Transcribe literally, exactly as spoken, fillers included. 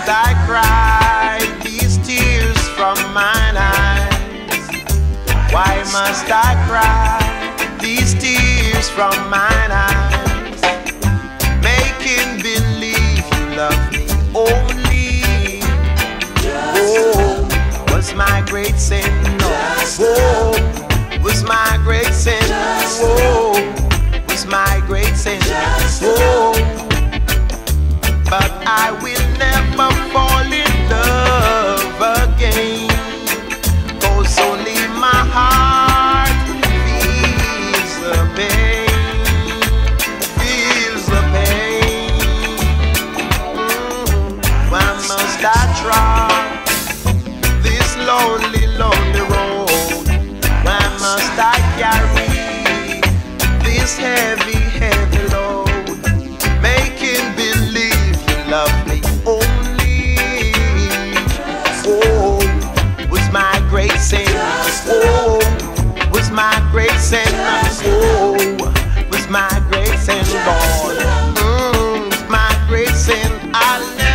I cry these tears from mine eyes? Why must I cry these tears from mine eyes? Making believe you love me only. Oh, was my great sin. Oh, was my great sin. Oh, was my great sin. Oh, but I will never fall in love again, 'cause only my heart feels the pain, feels the pain. Mm, why must I try this lonely, lonely road? Why must I carry this heavy, heavy load? Making believe you love me only. Oh, was my great sin. Oh, was my great sin. Oh, was my great sin, Lord. Mm, was my great sin. I